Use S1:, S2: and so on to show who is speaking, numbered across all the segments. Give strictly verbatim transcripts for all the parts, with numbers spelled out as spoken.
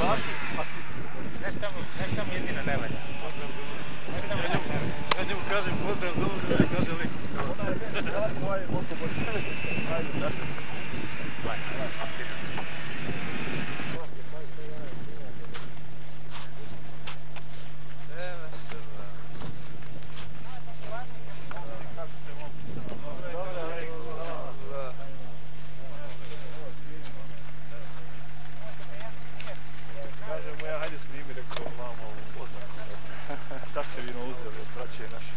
S1: Nešto mu jedino ne valja.
S2: Ja njemu kažem pozdrav za ovdje, ne kaže lik. Ajde, oko bolje. Ajde, tako. Kaže mu ja, hajde snimi, rekao, vamo ovu oznaku. Tako ste vino uzeli od braće naše.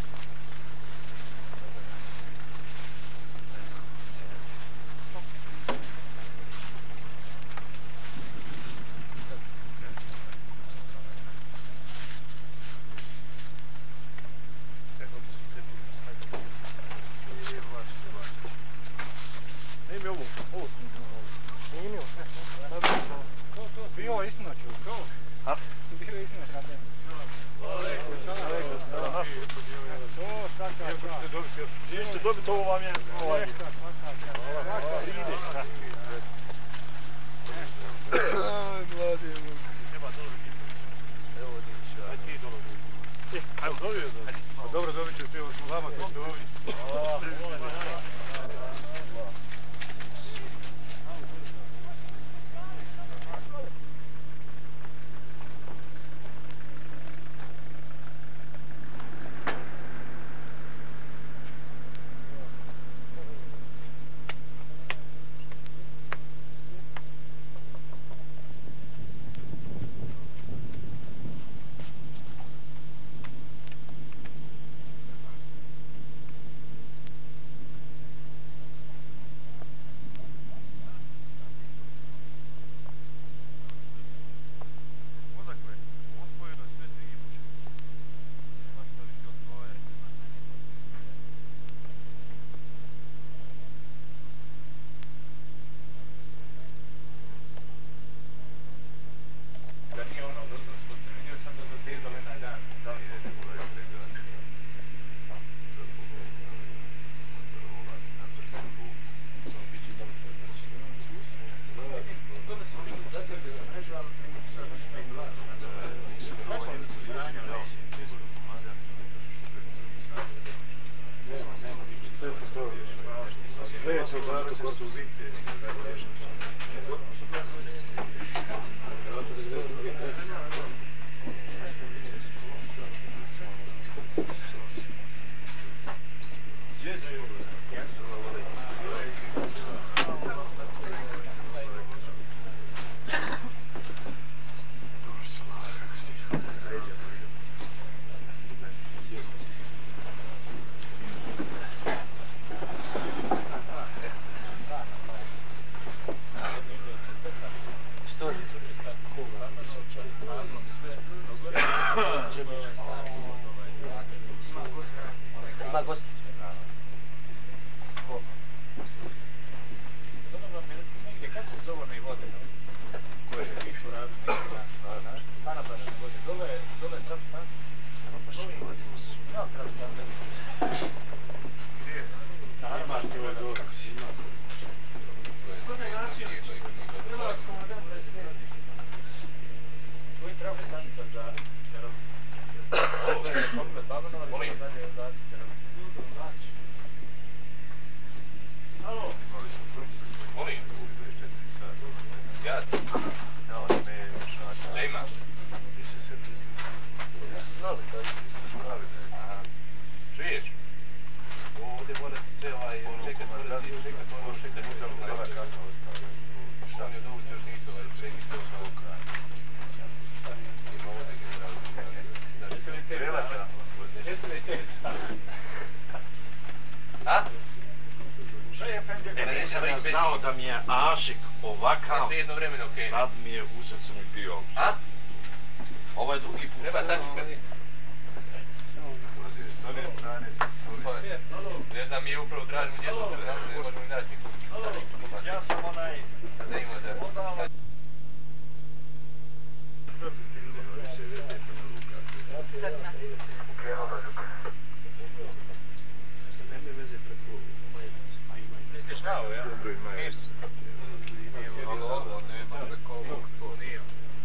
S2: Snimi ovo, ovo snimi ovo. Snimi ovo. Bio je istina ću, kao? Ha? Bio je istina na dnevno. To, svaka čast. Gdje ćete dobiti, ovo vam je ovaj. Aj, mladi momci. Nema dole biti. Evo nič. Ajde ti dole biti. Ajde, dobio je dole. Dobro, dobit ću ti ovo smo vama koji ste ovdje.
S3: Znao da mi je Ašik ovakav, sad mi je u srcu mi bio. Ovo je drugi put.
S4: Treba sačekati.
S2: S one strane se soli.
S4: Ne znam, mi je upravo tražimo djecu, ne možemo im naći nikog.
S2: Ja sam onaj...
S4: Da ima da...
S5: Crna.
S2: Nema veze preko majice.
S4: Misliš kao, ja?
S2: Dobro i majice.
S4: Nije ovo, nema preko ovog, to nije.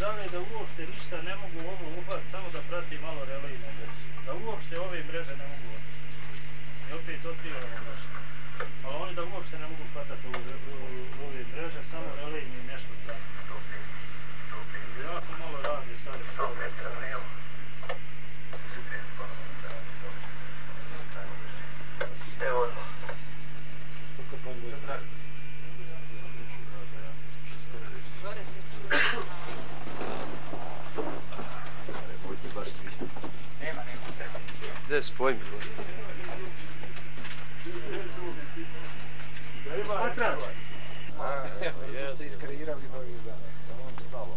S2: žale da uopšte ništa ne mogu ovo uhvatiti, samo da prati malo relejne verzije. Da uopšte ove mreže ne mogu voditi. I opet otkrivamo nešto. Ali oni da uopšte ne mogu hvatati ove mreže, samo relejni nešto prati. Jako malo radi sad sa ove mreže.
S3: Evo odmah.
S2: Nemojte baš svi. Gdje se pojmi? Smatrač! Evo ste iskreirali novi dan. Samo vam stalo.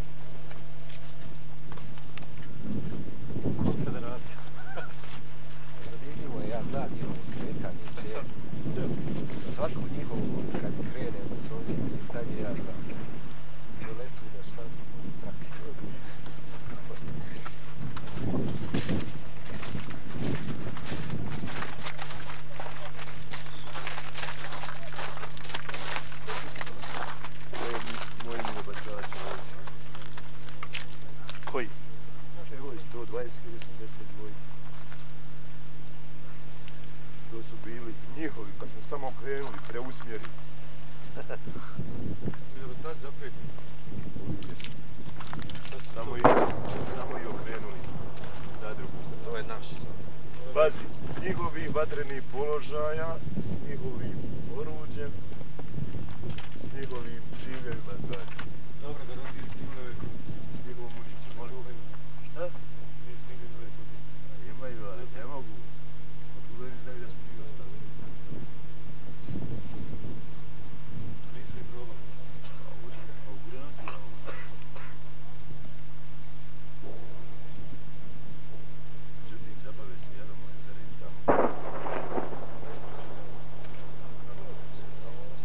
S2: Konfederacija. Zanimljivo je, ja znam njihovo smetanje će. Svaku njihovu, kad krene da se ovdje pitanje, ja znam. Donesu da šta budu trake. Moji mi obačači ovdje. Koji? Evo je sto dvadeset i osamdeset dva. To su bili njihovi, pa smo samo krenuli, preusmjerili. Mi da sad zapet. Samo i, samo i okrenuli na drugu stranu.
S3: To je naš.
S2: Pazi, s njihovih vatrenih položaja, s njihovim oruđem, s njihovim ciljevima, znači. Dobro, da robi stimulove s njihovom municijom. Šta? Nije stimulove kodi. Imaju, ali ne mogu. Otkud oni znaju da smo mi ostali. Nisu i probali. A uđe, a u granati, a u... Međutim, zabave se jednom, ali zare im tamo.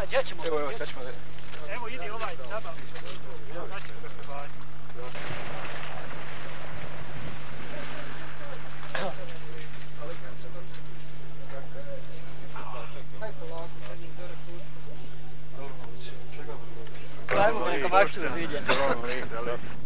S5: Gdje ćemo?
S4: Evo, evo, sad ćemo da...
S5: Evo, idi ovaj, nabav. Sad ćemo da prebavati. Ajmo, neka makšu da vidje.